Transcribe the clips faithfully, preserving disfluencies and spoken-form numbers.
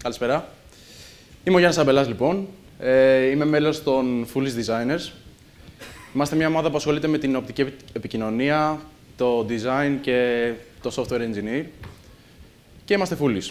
Καλησπέρα. Είμαι ο Γιάννης Αμπελάς, λοιπόν. Ε, είμαι μέλος των Fooolish Designers. Είμαστε μια ομάδα που ασχολείται με την οπτική επικοινωνία, το design και το software engineer. Και είμαστε Foolish.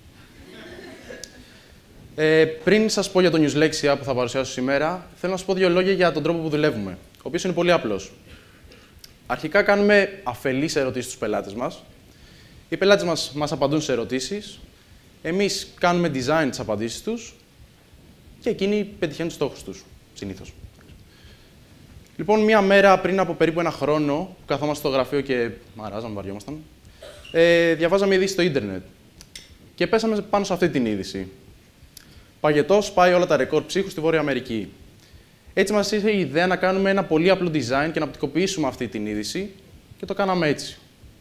Ε, πριν σας πω για το NEWSLEXIA που θα παρουσιάσω σήμερα, θέλω να σας πω δύο λόγια για τον τρόπο που δουλεύουμε, ο οποίος είναι πολύ απλός. Αρχικά κάνουμε αφελείς ερωτήσεις στους πελάτες μας. Οι πελάτες μας μας απαντούν σε ερωτήσεις. Εμείς κάνουμε design τις απαντήσεις τους και εκείνοι πετυχαίνουν τους στόχους τους, συνήθως. Λοιπόν, μία μέρα πριν από περίπου ένα χρόνο, που καθόμαστε στο γραφείο και μαράζαμε, βαριόμασταν, ε, διαβάζαμε είδηση στο ίντερνετ και πέσαμε πάνω σε αυτή την είδηση. Παγετός πάει όλα τα ρεκόρ ψύχου στη Βόρεια Αμερική. Έτσι μας ήρθε η ιδέα να κάνουμε ένα πολύ απλό design και να οπτικοποιήσουμε αυτή την είδηση και το κάναμε έτσι.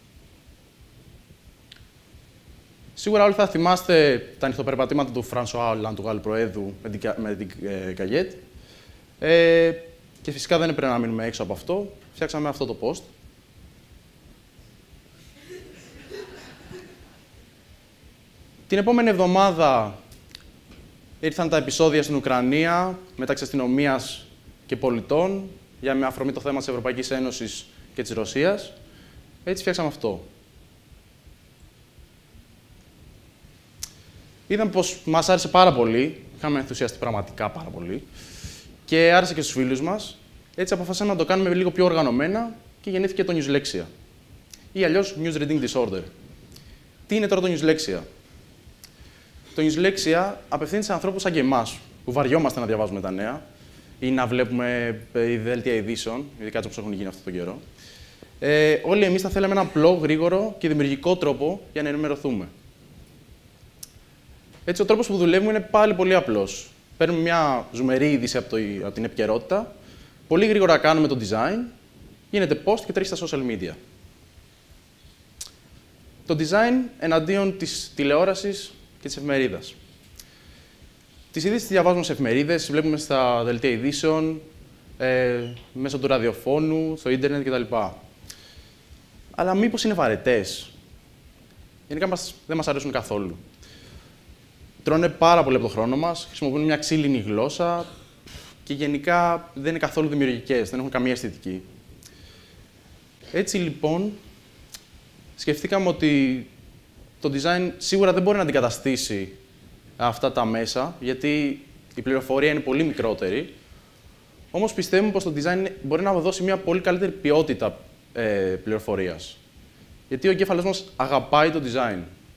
Σίγουρα όλοι θα θυμάστε τα νυχτοπερπατήματα του Φρανσουά Ολάντ, του Γάλλου Προέδρου, με την, με την ε, Καγιέτ. Ε, και φυσικά δεν έπρεπε να μείνουμε έξω από αυτό. Φτιάξαμε αυτό το post. Την επόμενη εβδομάδα ήρθαν τα επεισόδια στην Ουκρανία μεταξύ αστυνομίας και πολιτών για με αφορμή το θέμα της Ευρωπαϊκής Ένωσης και της Ρωσίας. Έτσι φτιάξαμε αυτό. Είδαμε πως μας άρεσε πάρα πολύ, είχαμε ενθουσιαστεί πραγματικά πάρα πολύ και άρεσε και στους φίλους μας. Έτσι αποφασίσαμε να το κάνουμε λίγο πιο οργανωμένα και γεννήθηκε το NEWSLEXIA ή αλλιώς News Reading Disorder. Τι είναι τώρα το NEWSLEXIA? Το NEWSLEXIA απευθύνεται σε ανθρώπους σαν και εμάς, που βαριόμαστε να διαβάζουμε τα νέα ή να βλέπουμε δελτία ειδήσεων, ειδικά όπως έχουν γίνει αυτό τον καιρό. Ε, όλοι εμείς θα θέλαμε ένα απλό, γρήγορο και δημιουργικό τρόπο για να ενημερωθούμε. Έτσι, ο τρόπος που δουλεύουμε είναι πάλι πολύ απλός. Παίρνουμε μια ζουμερή είδηση από, το, από την επικαιρότητα, πολύ γρήγορα κάνουμε το design, γίνεται post και τρέχει στα social media. Το design εναντίον της τηλεόρασης και της εφημερίδας. Τις ειδήσεις τις διαβάζουμε σε εφημερίδες, βλέπουμε στα δελτία ειδήσεων, ε, μέσω του ραδιοφώνου, στο ίντερνετ κτλ. Αλλά μήπως είναι βαρετές? Γενικά μας, δεν μας αρέσουν καθόλου. Τρώνε πάρα πολύ από το χρόνο μας, χρησιμοποιούν μια ξύλινη γλώσσα και γενικά δεν είναι καθόλου δημιουργικές, δεν έχουν καμία αισθητική. Έτσι λοιπόν, σκεφτήκαμε ότι το design σίγουρα δεν μπορεί να αντικαταστήσει αυτά τα μέσα, γιατί η πληροφορία είναι πολύ μικρότερη. Όμως πιστεύουμε πως το design μπορεί να δώσει μια πολύ καλύτερη ποιότητα ε, πληροφορίας. Γιατί ο εγκέφαλος μας αγαπάει το design.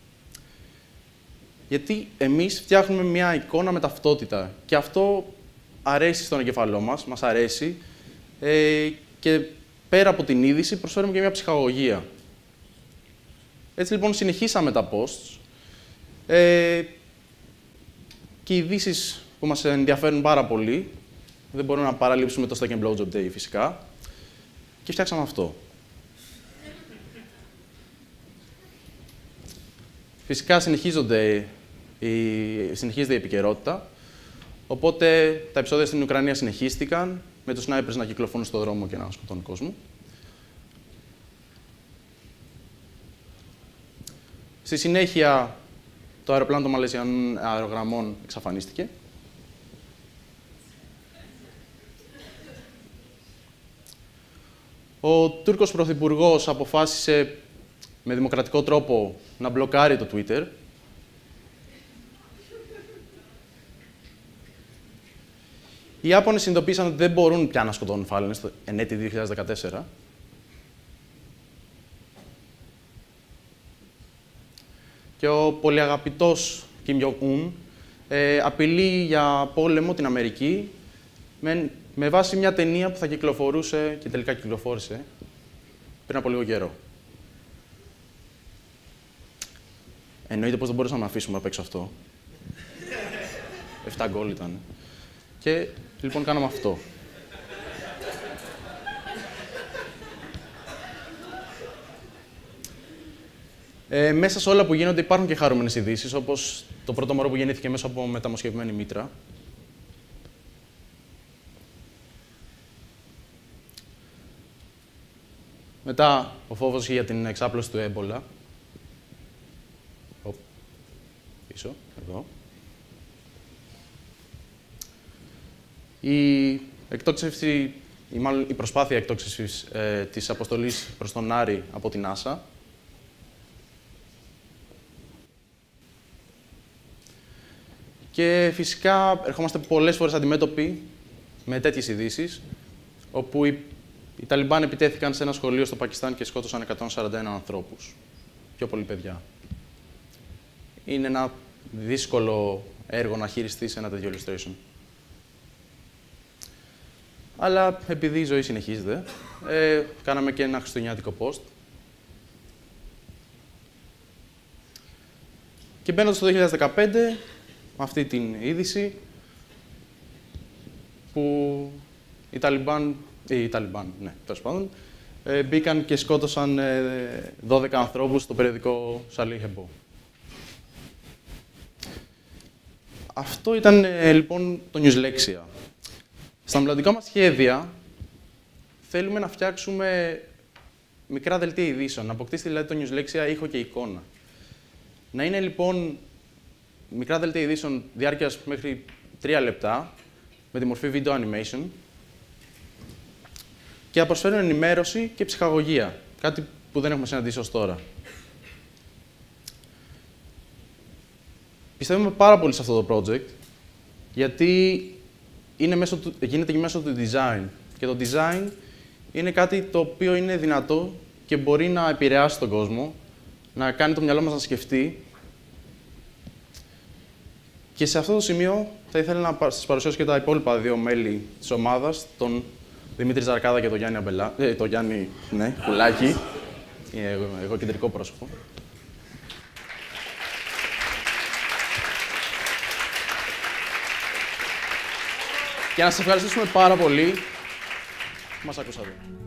Γιατί εμείς φτιάχνουμε μια εικόνα με ταυτότητα και αυτό αρέσει στον εγκεφαλό μας, μας αρέσει ε, και πέρα από την είδηση προσφέρουμε και μια ψυχαγωγία. Έτσι λοιπόν συνεχίσαμε τα posts ε, και οι ειδήσεις που μας ενδιαφέρουν πάρα πολύ, δεν μπορούμε να παραλείψουμε το Stack and Blowjob Day φυσικά, και φτιάξαμε αυτό. Φυσικά συνεχίζονται η, συνεχίζεται η επικαιρότητα, οπότε τα επεισόδια στην Ουκρανία συνεχίστηκαν, με τους σνάιπερς να κυκλοφορούν στον δρόμο και να σκοτώνουν κόσμο. Στη συνέχεια, το αεροπλάνο των Μαλαισιανών αερογραμμών εξαφανίστηκε. Ο Τούρκος Πρωθυπουργός αποφάσισε με δημοκρατικό τρόπο να μπλοκάρει το Twitter. Οι Ιάπωνες συνειδητοποίησαν ότι δεν μπορούν πια να σκοτώνουν φάλαινες εν έτη δύο χιλιάδες δεκατέσσερα. Και ο πολυαγαπητός Κιμ Τζονγκ-Un ε, απειλεί για πόλεμο την Αμερική με, με βάση μια ταινία που θα κυκλοφορούσε και τελικά κυκλοφόρησε πριν από λίγο καιρό. Εννοείται πως δεν μπορούσαμε να αφήσουμε απ' έξω αυτό. Εφτά γκολ ήταν. Και λοιπόν κάναμε αυτό. Ε, μέσα σε όλα που γίνονται υπάρχουν και χαρούμενες ειδήσεις, όπως το πρώτο μωρό που γεννήθηκε μέσα από μεταμοσχευμένη μήτρα. Μετά, ο φόβος για την εξάπλωση του έμπολα. Οπ, πίσω, εδώ. Η εκτόξευση, ή μάλλον η προσπάθεια εκτόξευσης ε, της αποστολής προς τον Άρη από την NASA. Και φυσικά ερχόμαστε πολλές φορές αντιμέτωποι με τέτοιες ειδήσεις, όπου οι, οι Ταλιμπάν επιτέθηκαν σε ένα σχολείο στο Πακιστάν και σκότωσαν εκατόν σαράντα ένα ανθρώπους. Πιο πολλοί παιδιά. Είναι ένα δύσκολο έργο να χειριστείς ένα τέτοιο illustration. Αλλά επειδή η ζωή συνεχίζεται, ε, κάναμε και ένα χριστουγεννιάτικο post. Και μπαίνοντας το δύο χιλιάδες δεκαπέντε, με αυτή την είδηση, που οι Ταλιμπάν, οι Ταλιμπάν, ναι, τέλος πάντων, ε, μπήκαν και σκότωσαν ε, δώδεκα ανθρώπους στο περιοδικό Charlie Hebdo. Αυτό ήταν ε, λοιπόν το NEWSLEXIA. Στα μελλοντικά μας σχέδια θέλουμε να φτιάξουμε μικρά δελτία ειδήσεων, να αποκτήσει δηλαδή το NEWSLEXIA ήχο και εικόνα. Να είναι λοιπόν μικρά δελτία ειδήσεων διάρκειας μέχρι τρία λεπτά, με τη μορφή video animation, και να προσφέρουν ενημέρωση και ψυχαγωγία, κάτι που δεν έχουμε συναντήσει ως τώρα. Πιστεύουμε πάρα πολύ σε αυτό το project, γιατί είναι μέσω του, γίνεται και μέσω του design. Και το design είναι κάτι το οποίο είναι δυνατό και μπορεί να επηρεάσει τον κόσμο, να κάνει το μυαλό μας να σκεφτεί. Και σε αυτό το σημείο θα ήθελα να σας παρουσιάσω και τα υπόλοιπα δύο μέλη της ομάδας, τον Δημήτρη Ζαρκάδα και τον Γιάννη Αμπελά, ε, τον Γιάννη, ναι, Choulakis, είναι εγώ, εγώ κεντρικό πρόσωπο. Και να σας ευχαριστήσουμε πάρα πολύ που μας ακούσατε.